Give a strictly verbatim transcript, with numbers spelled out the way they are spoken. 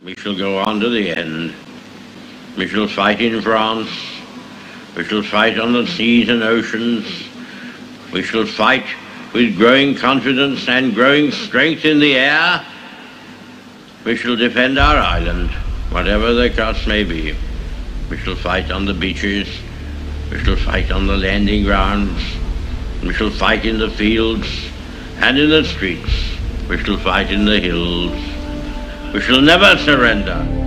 We shall go on to the end. We shall fight in France. We shall fight on the seas and oceans. We shall fight with growing confidence and growing strength in the air. We shall defend our island, whatever the cost may be. We shall fight on the beaches. We shall fight on the landing grounds. We shall fight in the fields and in the streets. We shall fight in the hills. We shall never surrender.